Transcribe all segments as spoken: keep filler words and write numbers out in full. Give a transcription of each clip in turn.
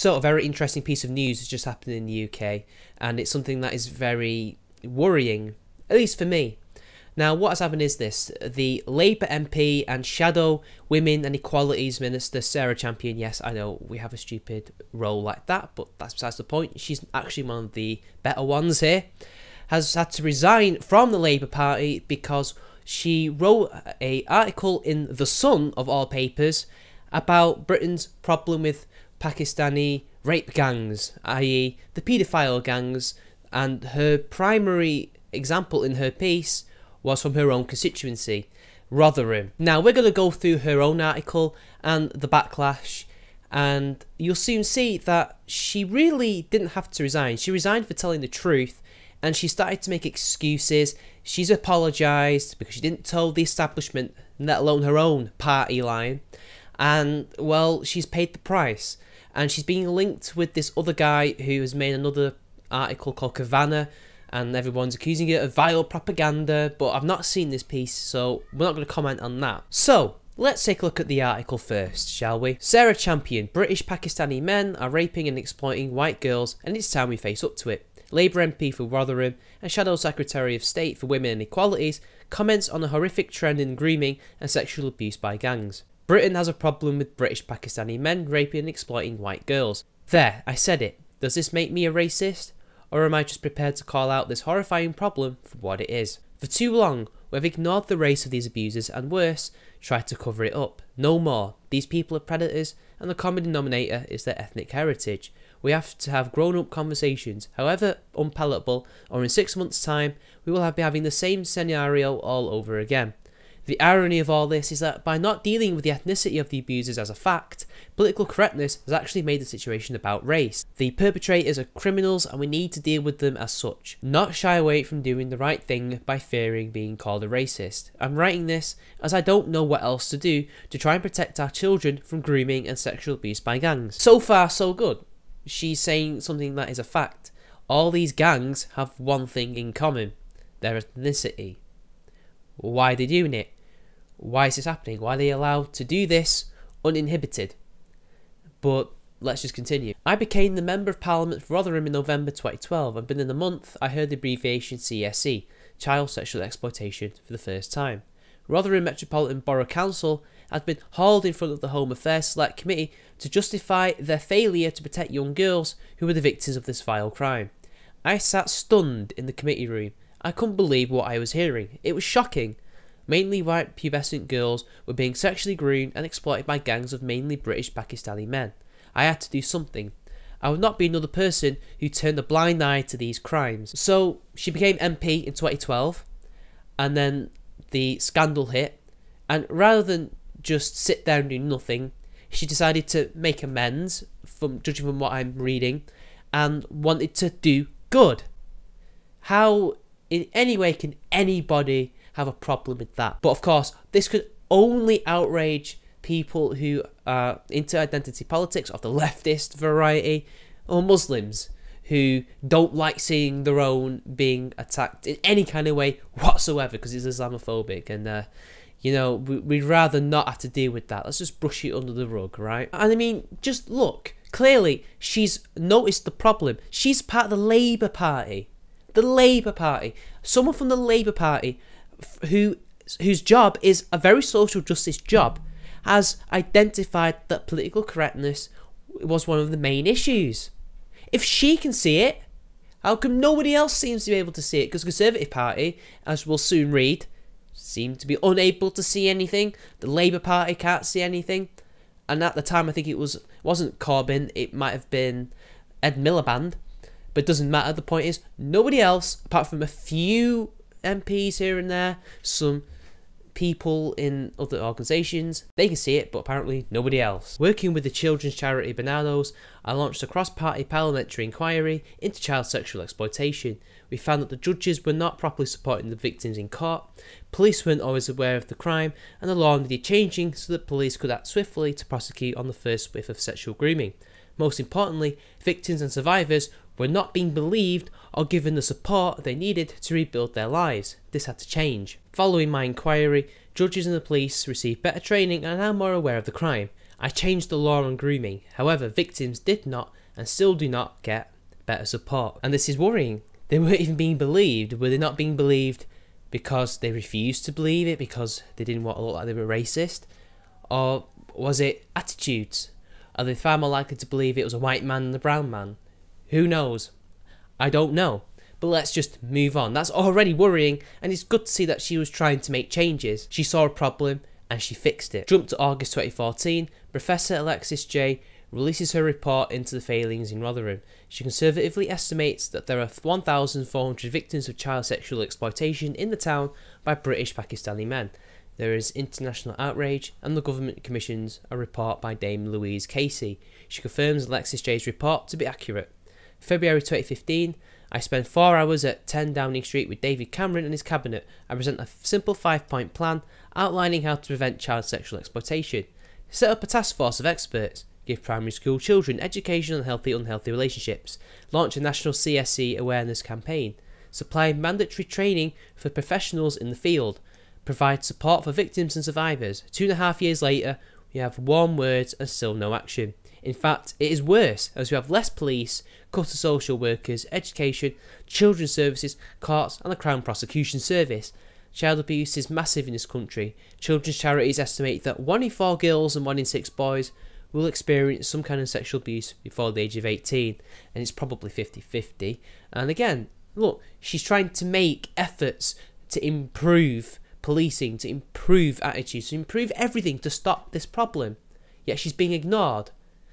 So a very interesting piece of news has just happened in the U K, and it's something that is very worrying, at least for me. Now, what has happened is this: the Labour M P and Shadow Women and Equalities Minister Sarah Champion, yes, I know we have a stupid role like that, but that's besides the point. She's actually one of the better ones here, has had to resign from the Labour Party because she wrote an article in The Sun, of all papers, about Britain's problem with Pakistani rape gangs, that is the paedophile gangs, and her primary example in her piece was from her own constituency, Rotherham. Now, we're going to go through her own article and the backlash, and you'll soon see that she really didn't have to resign. She resigned for telling the truth, and she started to make excuses. She's apologised because she didn't toe the establishment, let alone her own party line, and, well, she's paid the price. And she's being linked with this other guy who has made another article called Kavana, and everyone's accusing it of vile propaganda, but I've not seen this piece, so we're not going to comment on that. So, let's take a look at the article first, shall we? Sarah Champion: British Pakistani men are raping and exploiting white girls, and it's time we face up to it. Labour M P for Rotherham and Shadow Secretary of State for Women and Equalities comments on a horrific trend in grooming and sexual abuse by gangs. Britain has a problem with British Pakistani men raping and exploiting white girls. There, I said it. Does this make me a racist? Or am I just prepared to call out this horrifying problem for what it is? For too long, we've ignored the race of these abusers and worse, tried to cover it up. No more. These people are predators, and the common denominator is their ethnic heritage. We have to have grown-up conversations, however unpalatable, or in six months' time, we will have, be having the same scenario all over again. The irony of all this is that by not dealing with the ethnicity of the abusers as a fact, political correctness has actually made the situation about race. The perpetrators are criminals and we need to deal with them as such, not shy away from doing the right thing by fearing being called a racist. I'm writing this as I don't know what else to do to try and protect our children from grooming and sexual abuse by gangs. So far, so good. She's saying something that is a fact. All these gangs have one thing in common: their ethnicity. Why are they doing it? Why is this happening? Why are they allowed to do this uninhibited? But let's just continue. I became the Member of Parliament for Rotherham in November twenty twelve, and within a month I heard the abbreviation C S E, Child Sexual Exploitation, for the first time. Rotherham Metropolitan Borough Council had been hauled in front of the Home Affairs Select Committee to justify their failure to protect young girls who were the victims of this vile crime. I sat stunned in the committee room. I couldn't believe what I was hearing. It was shocking. Mainly white pubescent girls were being sexually groomed and exploited by gangs of mainly British Pakistani men. I had to do something. I would not be another person who turned a blind eye to these crimes. So she became M P in twenty twelve, and then the scandal hit, and rather than just sit there and do nothing, she decided to make amends, from judging from what I'm reading, and wanted to do good. How in any way can anybody have a problem with that? But of course, this could only outrage people who are into identity politics of the leftist variety, or Muslims who don't like seeing their own being attacked in any kind of way whatsoever because it's Islamophobic, and uh, you know, we, we'd rather not have to deal with that. Let's just brush it under the rug, right? And I mean, just look, clearly she's noticed the problem. She's part of the Labour Party. The Labour Party. Someone from the Labour Party who whose job is a very social justice job has identified that political correctness was one of the main issues. If she can see it, how come nobody else seems to be able to see it? Because the Conservative Party, as we'll soon read, seem to be unable to see anything. The Labour Party can't see anything. And at the time, I think it was, it wasn't Corbyn, it might have been Ed Miliband. But it doesn't matter. The point is, nobody else, apart from a few M Ps here and there, some people in other organisations, they can see it, but apparently nobody else. Working with the children's charity Bananos, I launched a cross-party parliamentary inquiry into child sexual exploitation. We found that the judges were not properly supporting the victims in court, police weren't always aware of the crime, and the law needed changing so that police could act swiftly to prosecute on the first whiff of sexual grooming. Most importantly, victims and survivors were not being believed or given the support they needed to rebuild their lives. This had to change. Following my inquiry, judges and the police received better training and are now more aware of the crime. I changed the law on grooming. However, victims did not and still do not get better support. And this is worrying. They weren't even being believed. Were they not being believed because they refused to believe it, because they didn't want to look like they were racist? Or was it attitudes? Are they far more likely to believe it was a white man than a brown man? Who knows? I don't know. But let's just move on. That's already worrying, and it's good to see that she was trying to make changes. She saw a problem and she fixed it. Jump to August twenty fourteen, Professor Alexis J releases her report into the failings in Rotherham. She conservatively estimates that there are one thousand four hundred victims of child sexual exploitation in the town by British Pakistani men. There is international outrage, and the government commissions a report by Dame Louise Casey. She confirms Alexis J's report to be accurate. February twenty fifteen, I spent four hours at ten Downing Street with David Cameron and his cabinet. I present a simple five-point plan outlining how to prevent child sexual exploitation. Set up a task force of experts. Give primary school children education on healthy unhealthy relationships. Launch a national C S E awareness campaign. Supply mandatory training for professionals in the field. Provide support for victims and survivors. Two and a half years later, we have warm words and still no action. In fact, it is worse, as we have less police, cut to social workers, education, children's services, courts and the Crown Prosecution Service. Child abuse is massive in this country. Children's charities estimate that one in four girls and one in six boys will experience some kind of sexual abuse before the age of eighteen, and it's probably fifty fifty. And again, look, she's trying to make efforts to improve policing, to improve attitudes, to improve everything to stop this problem, yet she's being ignored.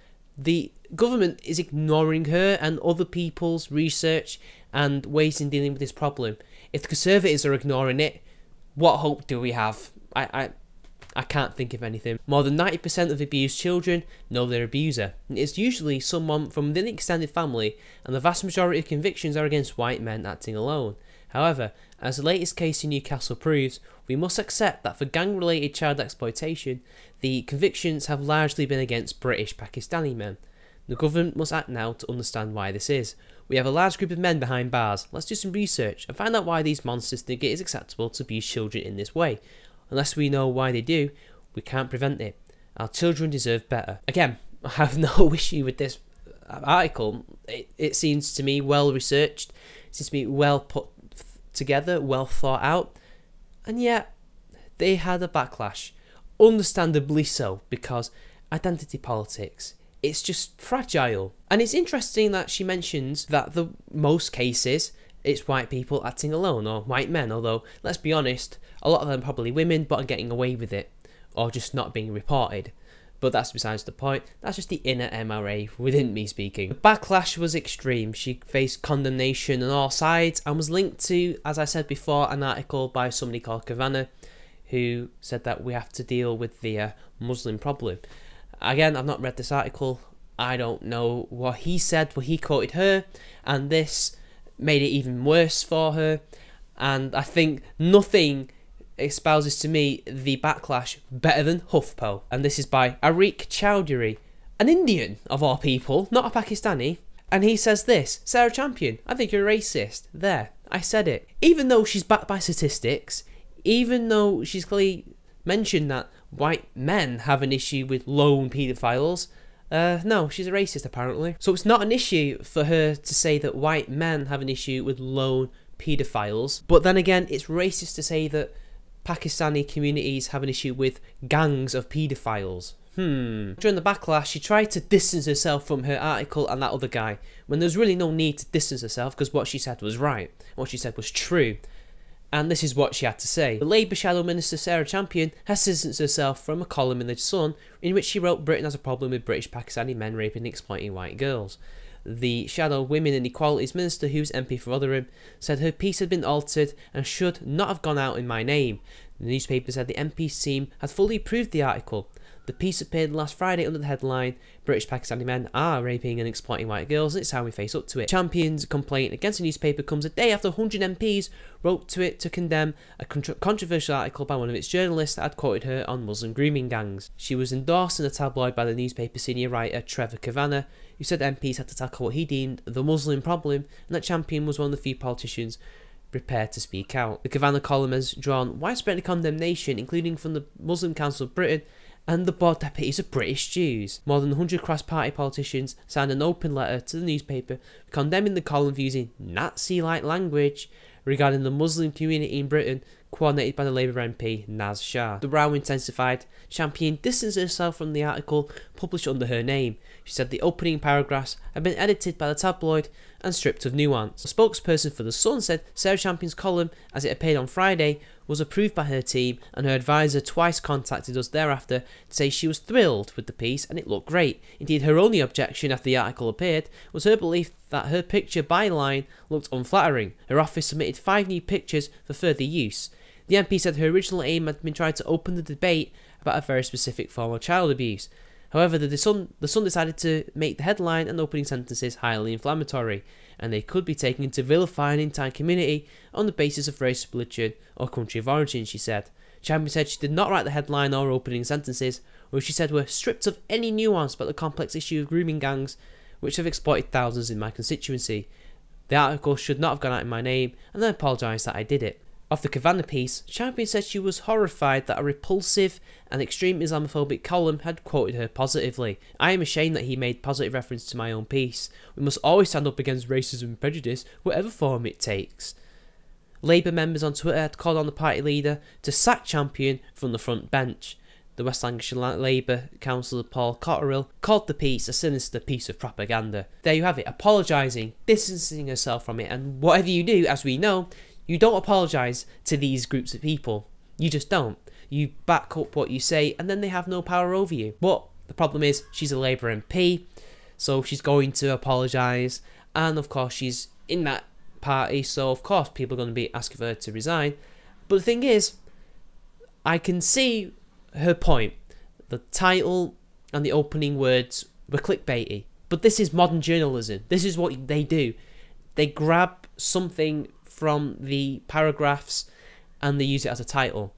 The government is ignoring her and other people's research and ways in dealing with this problem. If the Conservatives are ignoring it, what hope do we have? I, I, I can't think of anything. More than ninety percent of abused children know their abuser. It's usually someone from within the extended family, and the vast majority of convictions are against white men acting alone. However, as the latest case in Newcastle proves, we must accept that for gang-related child exploitation, the convictions have largely been against British Pakistani men. The government must act now to understand why this is. We have a large group of men behind bars. Let's do some research and find out why these monsters think it is acceptable to abuse children in this way. Unless we know why they do, we can't prevent it. Our children deserve better. Again, I have no issue with this article. It, it seems to me well researched. It seems to me well put together, well thought out, and yet they had a backlash, understandably so, because identity politics, it's just fragile. And it's interesting that she mentions that the most cases it's white people acting alone, or white men, although let's be honest, a lot of them are probably women but are getting away with it, or just not being reported. But that's besides the point. That's just the inner M R A within me speaking. The backlash was extreme. She faced condemnation on all sides and was linked to, as I said before, an article by somebody called Kavanagh, who said that we have to deal with the uh, Muslim problem. Again, I've not read this article. I don't know what he said, but he quoted her, and this made it even worse for her. And I think nothing espouses to me the backlash better than HuffPo. And this is by Arik Chowdhury, an Indian of all people, not a Pakistani. And he says this: Sarah Champion, I think you're a racist. There, I said it. Even though she's backed by statistics, even though she's clearly mentioned that white men have an issue with lone paedophiles, uh, no, she's a racist apparently. So it's not an issue for her to say that white men have an issue with lone paedophiles. But then again, it's racist to say that Pakistani communities have an issue with gangs of paedophiles. Hmm. During the backlash, she tried to distance herself from her article and that other guy, when there's really no need to distance herself because what she said was right. What she said was true. And this is what she had to say. The Labour Shadow Minister Sarah Champion has distanced herself from a column in The Sun in which she wrote Britain has a problem with British Pakistani men raping and exploiting white girls. The Shadow Women and Equalities Minister, who's M P for Rotherham, said her piece had been altered and should not have gone out in my name. The newspaper said the M P's team had fully approved the article. The piece appeared last Friday under the headline, British Pakistani men are raping and exploiting white girls, and it's how we face up to it. Champion's complaint against the newspaper comes a day after one hundred M Ps wrote to it to condemn a contro controversial article by one of its journalists that had quoted her on Muslim grooming gangs. She was endorsed in a tabloid by the newspaper senior writer Trevor Kavanagh, who said M Ps had to tackle what he deemed the Muslim problem, and that Champion was one of the few politicians prepared to speak out. The Kavanagh column has drawn widespread condemnation, including from the Muslim Council of Britain and the board deputies are British Jews. More than one hundred cross-party politicians signed an open letter to the newspaper condemning the column for using Nazi-like language regarding the Muslim community in Britain, coordinated by the Labour M P Naz Shah. The row intensified. Champion distanced herself from the article published under her name. She said the opening paragraphs had been edited by the tabloid and stripped of nuance. A spokesperson for The Sun said Sarah Champion's column, as it appeared on Friday, was approved by her team, and her advisor twice contacted us thereafter to say she was thrilled with the piece and it looked great. Indeed, her only objection after the article appeared was her belief that her picture byline looked unflattering. Her office submitted five new pictures for further use. The M P said her original aim had been trying to open the debate about a very specific form of child abuse. However, the Sun, the Sun decided to make the headline and opening sentences highly inflammatory, and they could be taken to vilify an entire community on the basis of race, religion, or country of origin, she said. Champion said she did not write the headline or opening sentences, which she said were stripped of any nuance about the complex issue of grooming gangs, which have exploited thousands in my constituency. The article should not have gone out in my name, and I apologise that I did it. Of the Kavanagh piece, Champion said she was horrified that a repulsive and extreme Islamophobic column had quoted her positively. I am ashamed that he made positive reference to my own piece. We must always stand up against racism and prejudice, whatever form it takes. Labour members on Twitter had called on the party leader to sack Champion from the front bench. The West Lancashire Labour councillor Paul Cotterill called the piece a sinister piece of propaganda. There you have it, apologising, distancing herself from it, and whatever you do, as we know, you don't apologise to these groups of people. You just don't. You back up what you say and then they have no power over you. But the problem is she's a Labour M P, so she's going to apologise, and of course she's in that party, so of course people are going to be asking for her to resign. But the thing is, I can see her point. The title and the opening words were clickbaity, but this is modern journalism. This is what they do. They grab something from the paragraphs and they use it as a title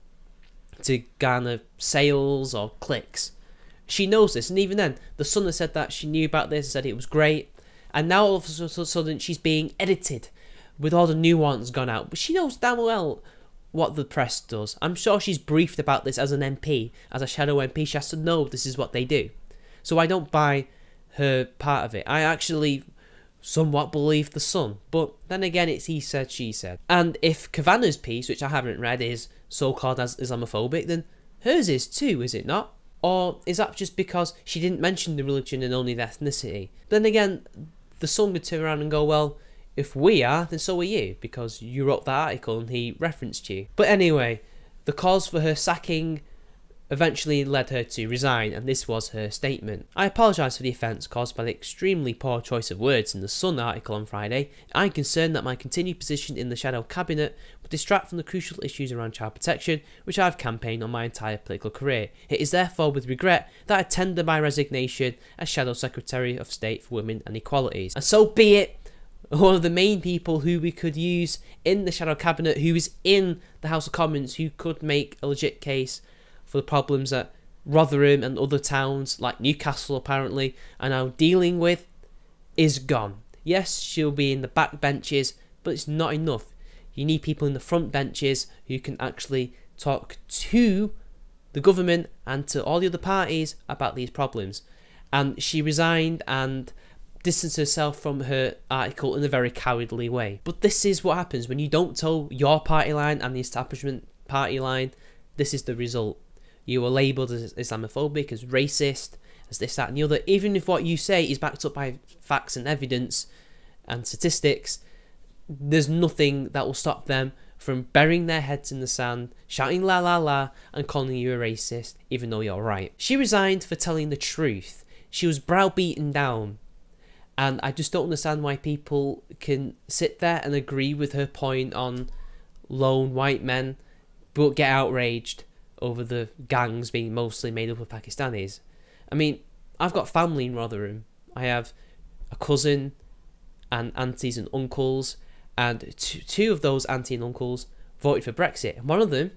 to garner sales or clicks. She knows this, and even then, the Sun has said that she knew about this and said it was great, and now all of a sudden she's being edited with all the nuance gone out. But she knows damn well what the press does. I'm sure she's briefed about this as an M P, as a shadow M P. She has to know this is what they do. So I don't buy her part of it. I actually somewhat believe the Sun, but then again it's he said, she said. And if Kavanagh's piece, which I haven't read, is so-called as Islamophobic, then hers is too, is it not? Or is that just because she didn't mention the religion and only the ethnicity? Then again, the Sun would turn around and go, well, if we are, then so are you, because you wrote that article and he referenced you. But anyway, the cause for her sacking eventually led her to resign, and this was her statement. I apologise for the offence caused by the extremely poor choice of words in the Sun article on Friday. I am concerned that my continued position in the shadow cabinet would distract from the crucial issues around child protection, which I have campaigned on my entire political career. It is therefore with regret that I tender my resignation as Shadow Secretary of State for Women and Equalities. And so be it. One of the main people who we could use in the shadow cabinet, who is in the House of Commons, who could make a legit case for the problems that Rotherham and other towns like Newcastle apparently are now dealing with, is gone. Yes, she'll be in the back benches, but it's not enough. You need people in the front benches who can actually talk to the government and to all the other parties about these problems. And she resigned and distanced herself from her article in a very cowardly way. But this is what happens when you don't toe your party line and the establishment party line. This is the result. You are labelled as Islamophobic, as racist, as this, that and the other. Even if what you say is backed up by facts and evidence and statistics, there's nothing that will stop them from burying their heads in the sand, shouting la la la and calling you a racist, even though you're right. She resigned for telling the truth. She was browbeaten down. And I just don't understand why people can sit there and agree with her point on lone white men, but get outraged over the gangs being mostly made up of Pakistanis. I mean, I've got family in Rotherham. I have a cousin and aunties and uncles, and two, two of those auntie and uncles voted for Brexit, and one of them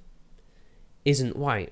isn't white.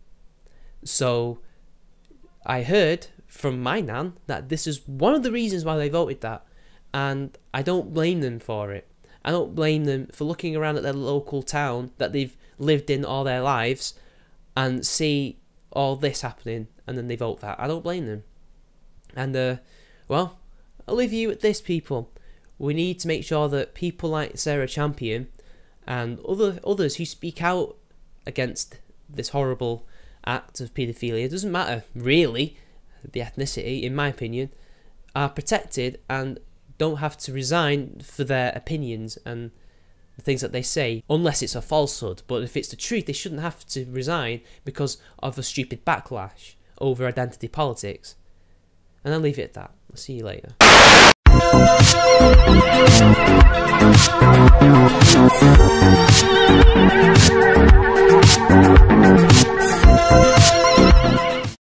So I heard from my nan that this is one of the reasons why they voted that, and I don't blame them for it. I don't blame them for looking around at their local town that they've lived in all their lives and see all this happening, and then they vote that. I don't blame them. And, uh, well, I'll leave you with this, people. We need to make sure that people like Sarah Champion and other others who speak out against this horrible act of paedophilia, it doesn't matter, really, the ethnicity, in my opinion, are protected and don't have to resign for their opinions and the things that they say, unless it's a falsehood. But if it's the truth, they shouldn't have to resign because of a stupid backlash over identity politics. And I'll leave it at that. I'll see you later.